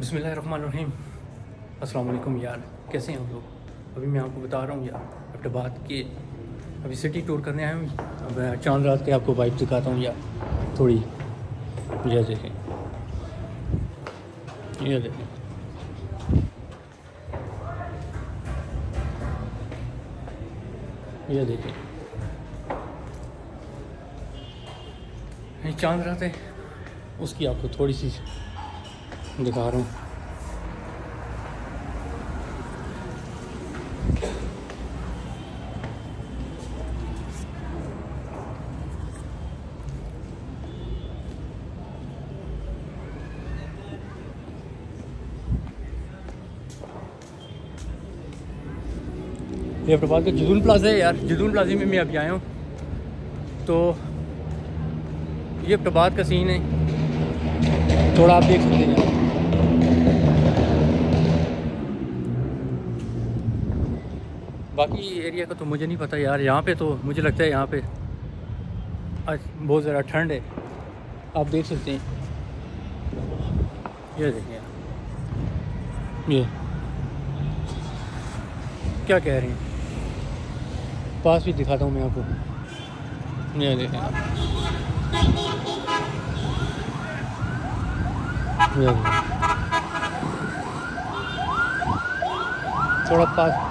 बिस्मिल्लाहिर्रहमानिर्रहीम। अस्सलाम वालेकुम यार, कैसे हैं आप लोग। अभी मैं आपको बता रहा हूँ यार, आफ्टर बात के अभी सिटी टूर करने आया हूँ। अब चांद रात के आपको वाइब दिखाता हूँ यार थोड़ी। ये देखें, ये देखें, ये देखें, चांद रात है उसकी आपको थोड़ी सी दिखा रहा हूँ। ये प्रभात का जुदून प्लाजा है यार। जुदून प्लाजे में मैं अभी आया हूँ, तो ये प्रभात का सीन है, थोड़ा आप देख सकते हैं यार। बाकी एरिया का तो मुझे नहीं पता यार। यहाँ पे तो मुझे लगता है यहाँ पे आज बहुत ज़्यादा ठंड है, आप देख सकते हैं। ये देखें यार, ये क्या कह रहे हैं, पास भी दिखाता हूँ मैं आपको। ये देखें, ये देखें, थोड़ा पास।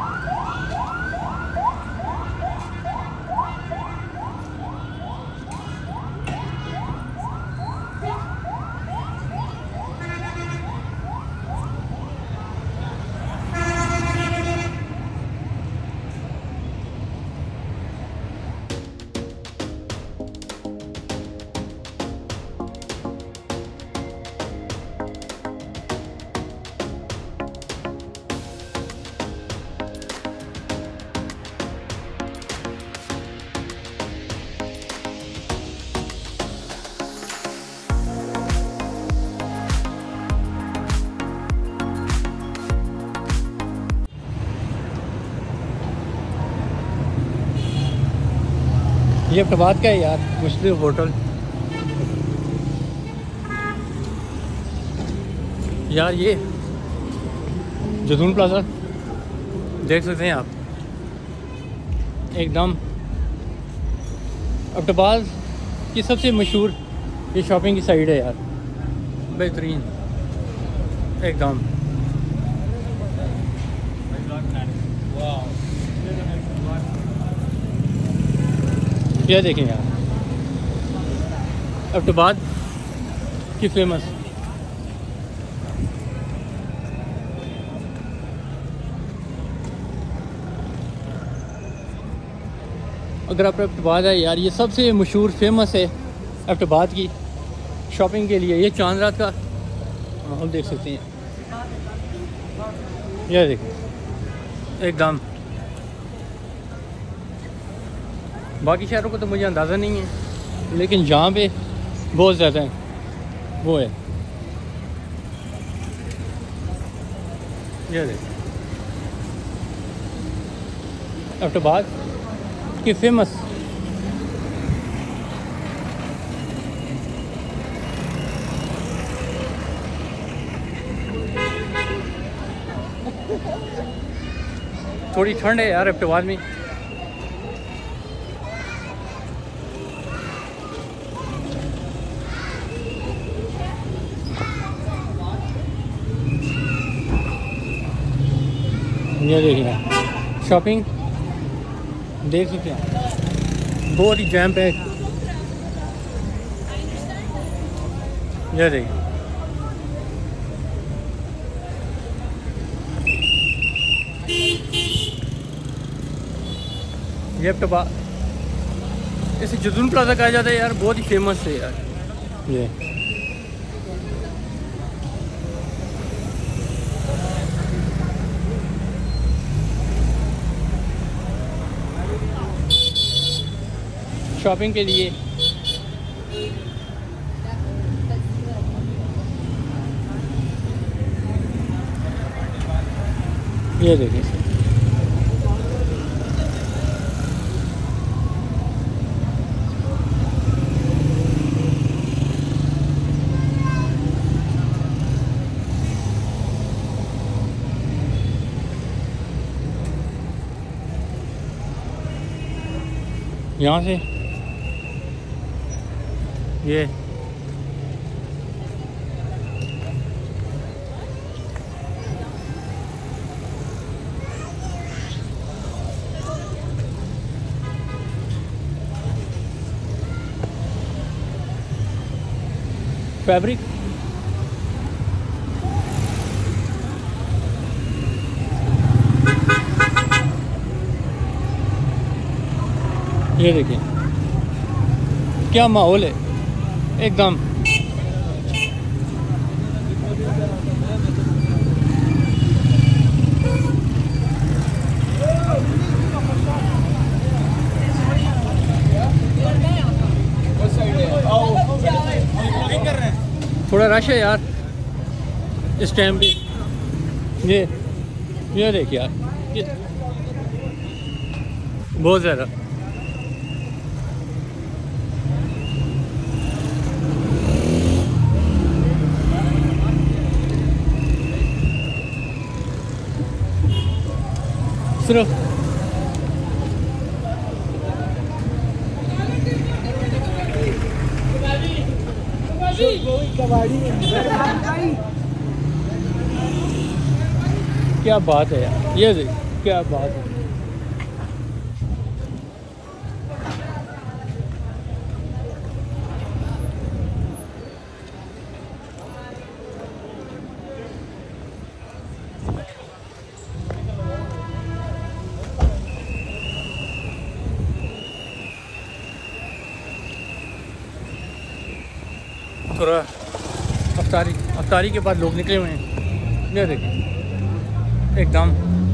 ये प्रभात का है यार, मुस्लिम होटल यार। ये जुदून प्लाजा देख सकते हैं आप, एकदम अब्टाबाद की सबसे मशहूर ये शॉपिंग की साइड है यार, बेहतरीन एकदम। यह देखें यार, अब्टाबाद की फेमस अगर आप अब्टाबाद है यार, ये सबसे मशहूर फेमस है अब्टाबाद की शॉपिंग के लिए। ये चांद रात का माहौल देख सकते हैं, यह देखें एकदम। बाकी शहरों को तो मुझे अंदाज़ा नहीं है, लेकिन जहाँ पे बहुत ज़्यादा है वो है ये देखें, अब्टाबाद की फेमस थोड़ी ठंड है यार अब्टाबाद में। ये देखिए शॉपिंग देख सकते हैं, बहुत ही जैम पैक। ये देखिए, ये अब्टाबाद, इसे जुदून प्लाजा कहा जाता है यार, बहुत ही फेमस है यार ये। शॉपिंग के लिए ये देखिए, यहाँ से ये फैब्रिक ये देखिए क्या माहौल है एकदम। थोड़ा रश है यार इस टाइम पे। ये देखिए यार, ये बहुत ज़्यादा। सिर्फ क्या बात है यार, ये देख क्या बात है। थोड़ा अफ्तारी के बाद लोग निकले हुए हैं। ये देखिए एकदम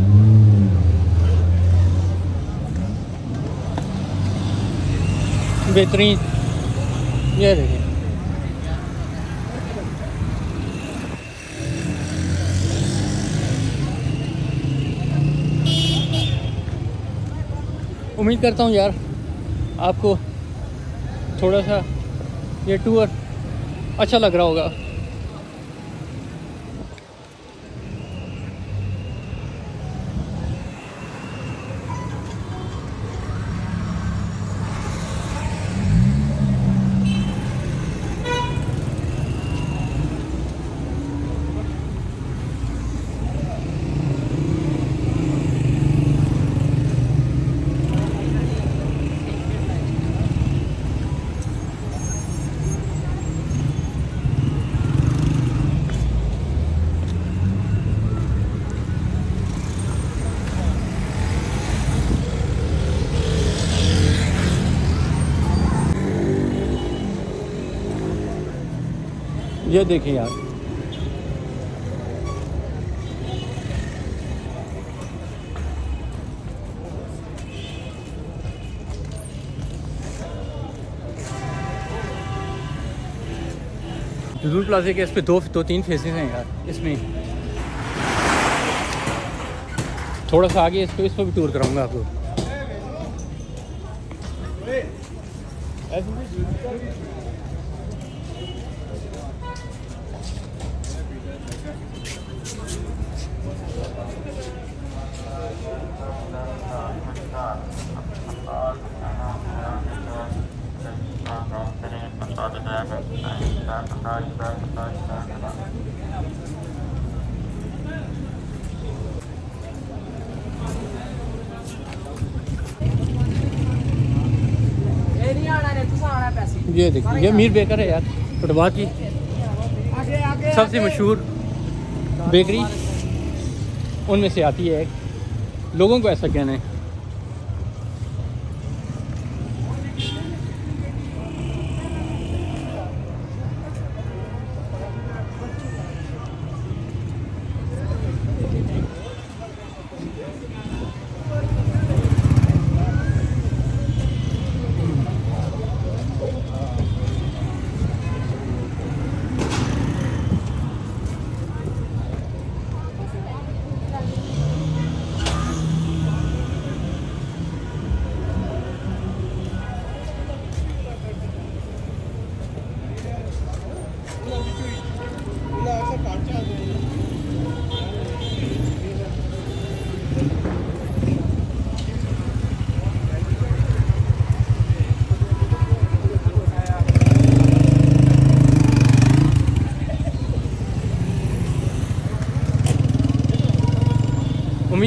बेहतरीन। ये देखिए उम्मीद करता हूँ यार आपको थोड़ा सा ये टूर अच्छा लग रहा होगा। ये देखिए यार जुलूल प्लाजा के इस पे दो तीन फेसेस हैं यार। इसमें थोड़ा सा आगे इस पर भी टूर कराऊंगा आपको। ये देखिए ये मीर बेकर है यार, फुटबाल की सबसे मशहूर बेकरी उनमें से आती है। लोगों को ऐसा कहना है।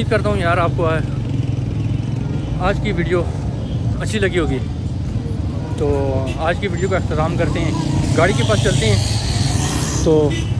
उम्मीद करता हूँ यार आपको आज की वीडियो अच्छी लगी होगी। तो आज की वीडियो का अख्ताम करते हैं, गाड़ी के पास चलते हैं। तो